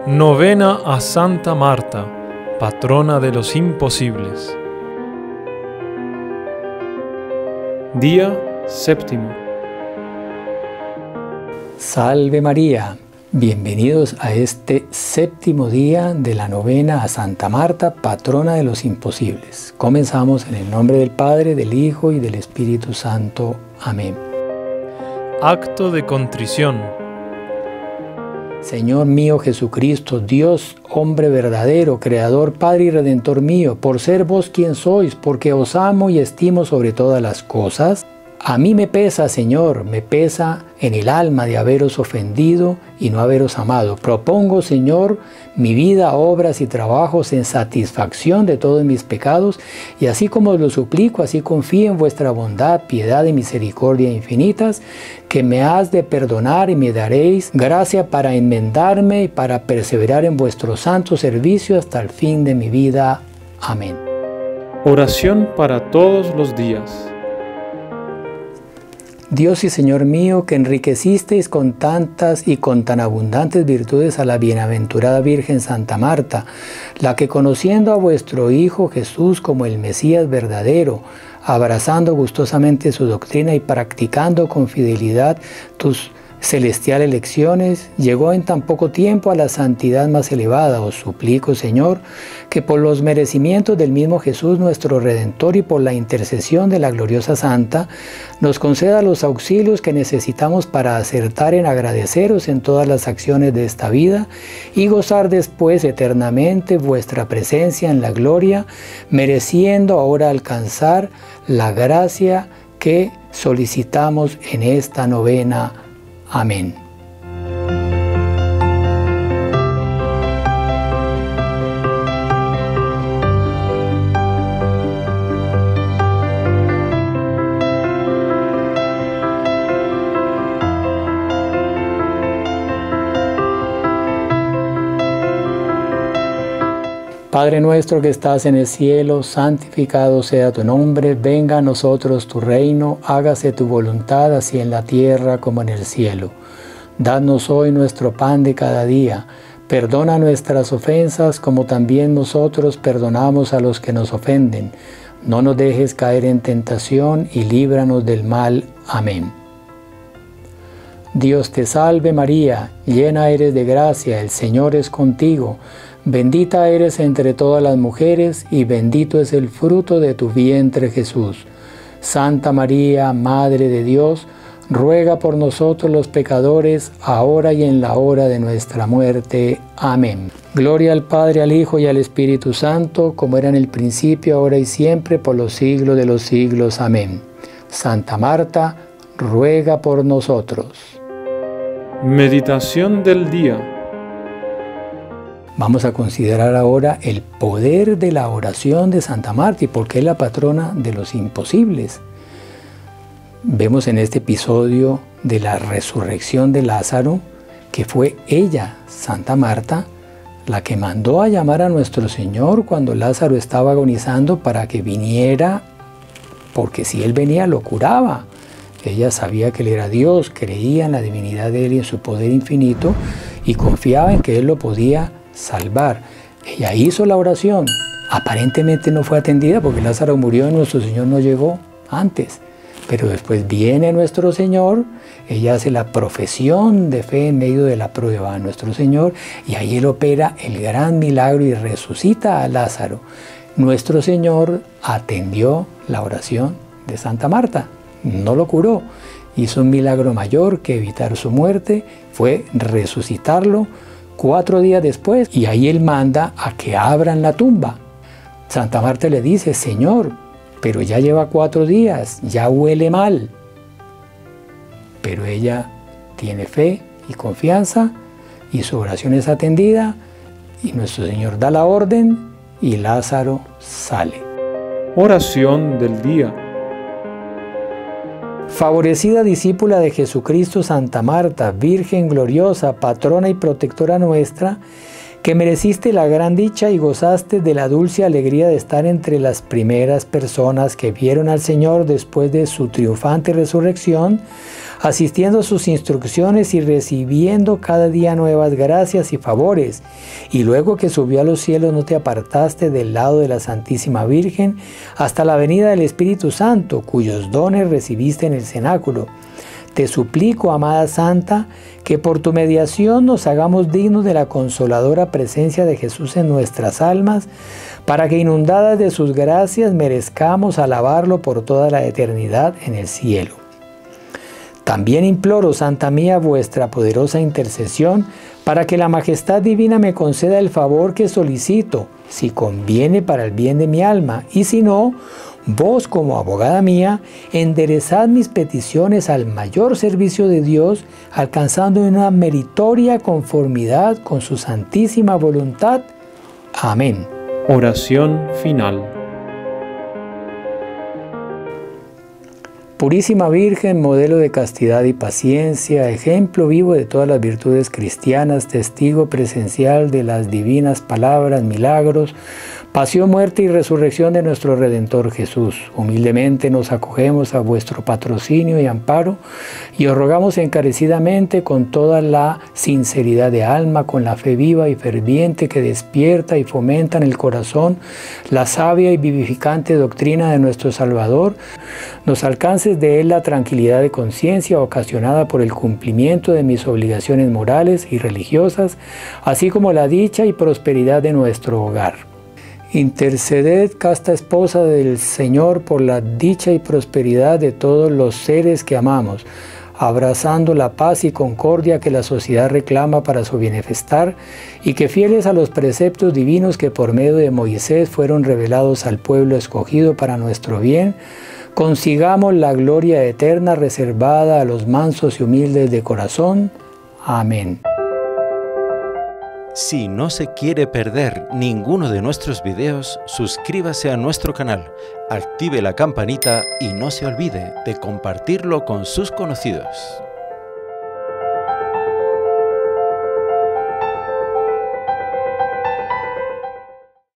Novena a Santa Marta, patrona de los imposibles. Día séptimo. Salve María, bienvenidos a este séptimo día de la novena a Santa Marta, patrona de los imposibles. Comenzamos en el nombre del Padre, del Hijo y del Espíritu Santo. Amén. Acto de contrición. Señor mío Jesucristo, Dios, hombre verdadero, Creador, Padre y Redentor mío, por ser vos quien sois, porque os amo y estimo sobre todas las cosas, a mí me pesa, Señor, me pesa en el alma de haberos ofendido y no haberos amado. Propongo, Señor, mi vida, obras y trabajos en satisfacción de todos mis pecados, y así como os lo suplico, así confío en vuestra bondad, piedad y misericordia infinitas, que me has de perdonar y me daréis gracia para enmendarme y para perseverar en vuestro santo servicio hasta el fin de mi vida. Amén. Oración para todos los días. Dios y Señor mío, que enriquecisteis con tantas y con tan abundantes virtudes a la bienaventurada Virgen Santa Marta, la que conociendo a vuestro Hijo Jesús como el Mesías verdadero, abrazando gustosamente su doctrina y practicando con fidelidad tus celestiales lecciones, llegó en tan poco tiempo a la santidad más elevada. Os suplico, Señor, que por los merecimientos del mismo Jesús nuestro Redentor y por la intercesión de la gloriosa Santa, nos conceda los auxilios que necesitamos para acertar en agradeceros en todas las acciones de esta vida y gozar después eternamente vuestra presencia en la gloria, mereciendo ahora alcanzar la gracia que solicitamos en esta novena. Amén. Padre nuestro que estás en el cielo, santificado sea tu nombre, venga a nosotros tu reino, hágase tu voluntad así en la tierra como en el cielo. Danos hoy nuestro pan de cada día, perdona nuestras ofensas como también nosotros perdonamos a los que nos ofenden. No nos dejes caer en tentación y líbranos del mal. Amén. Dios te salve María, llena eres de gracia, el Señor es contigo. Bendita eres entre todas las mujeres y bendito es el fruto de tu vientre Jesús. Santa María, Madre de Dios, ruega por nosotros los pecadores, ahora y en la hora de nuestra muerte. Amén. Gloria al Padre, al Hijo y al Espíritu Santo, como era en el principio, ahora y siempre, por los siglos de los siglos. Amén. Santa Marta, ruega por nosotros. Meditación del día. Vamos a considerar ahora el poder de la oración de Santa Marta y por qué es la patrona de los imposibles. Vemos en este episodio de la resurrección de Lázaro que fue ella, Santa Marta, la que mandó a llamar a nuestro Señor cuando Lázaro estaba agonizando para que viniera, porque si Él venía lo curaba. Ella sabía que Él era Dios, creía en la divinidad de Él y en su poder infinito y confiaba en que Él lo podía salvar. Ella hizo la oración, aparentemente no fue atendida porque Lázaro murió y nuestro Señor no llegó antes, pero después viene nuestro Señor, ella hace la profesión de fe en medio de la prueba a nuestro Señor y ahí Él opera el gran milagro y resucita a Lázaro. Nuestro Señor atendió la oración de Santa Marta, no lo curó, hizo un milagro mayor que evitar su muerte, fue resucitarlo 4 días después, y ahí Él manda a que abran la tumba. Santa Marta le dice: Señor, pero ya lleva 4 días, ya huele mal. Pero ella tiene fe y confianza, y su oración es atendida, y nuestro Señor da la orden, y Lázaro sale. Oración del día. Favorecida discípula de Jesucristo, Santa Marta, Virgen gloriosa, patrona y protectora nuestra, que mereciste la gran dicha y gozaste de la dulce alegría de estar entre las primeras personas que vieron al Señor después de su triunfante resurrección, asistiendo a sus instrucciones y recibiendo cada día nuevas gracias y favores, y luego que subió a los cielos no te apartaste del lado de la Santísima Virgen hasta la venida del Espíritu Santo, cuyos dones recibiste en el cenáculo. Te suplico, amada Santa, que por tu mediación nos hagamos dignos de la consoladora presencia de Jesús en nuestras almas, para que inundadas de sus gracias merezcamos alabarlo por toda la eternidad en el cielo. También imploro, Santa mía, vuestra poderosa intercesión, para que la majestad divina me conceda el favor que solicito, si conviene para el bien de mi alma, y si no, vos como abogada mía, enderezad mis peticiones al mayor servicio de Dios, alcanzando una meritoria conformidad con su santísima voluntad. Amén. Oración final. Purísima Virgen, modelo de castidad y paciencia, ejemplo vivo de todas las virtudes cristianas, testigo presencial de las divinas palabras, milagros, pasión, muerte y resurrección de nuestro Redentor Jesús. Humildemente nos acogemos a vuestro patrocinio y amparo y os rogamos encarecidamente con toda la sinceridad de alma, con la fe viva y ferviente que despierta y fomenta en el corazón la sabia y vivificante doctrina de nuestro Salvador, nos alcances de él la tranquilidad de conciencia ocasionada por el cumplimiento de mis obligaciones morales y religiosas, así como la dicha y prosperidad de nuestro hogar. Interceded, casta esposa del Señor, por la dicha y prosperidad de todos los seres que amamos, abrazando la paz y concordia que la sociedad reclama para su bienestar, y que fieles a los preceptos divinos que por medio de Moisés fueron revelados al pueblo escogido para nuestro bien, consigamos la gloria eterna reservada a los mansos y humildes de corazón. Amén. Si no se quiere perder ninguno de nuestros videos, suscríbase a nuestro canal, active la campanita y no se olvide de compartirlo con sus conocidos.